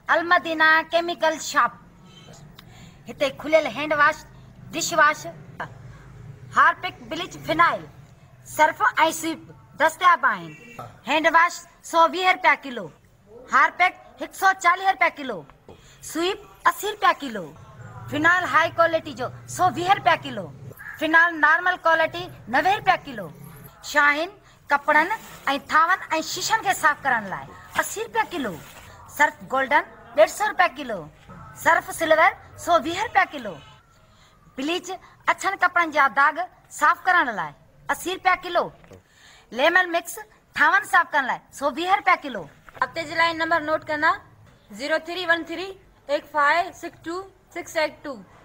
Al Madina chemical shop. हिते खुलियल hand wash, dish wash, Harpic, bleach, phenyl, surf ऐं sweep दस्तियाब आहिनि। हैंड वॉश 120 रुपया किलो, हार्पिक 140 रुपया किलो, स्वीप 80 रुपया किलो, फिनाइल हाई क्वालिटी जो 120 रुपया किलो, फिनाइल नॉर्मल क्वालिटी 90 रुपया किलो, शाहीन कपड़नि ऐं थावनि ऐं शीशनि खे साफ़ करण लाइ 80 रुपया किलो, सर्फ गोल्डन 150 रुपया किलो, सर्फ सिल्वर 120 रुपया किलो, ब्लीच अछनि कपड़नि जा दाग साफ़ करण लाइ 80 रुपया किलो, लेमन मिक्स थावनि साफ़ करण लाइ 120 रुपया किलो। हफ्ते जे लाइ नंबर नोट करना 0313 8562 682।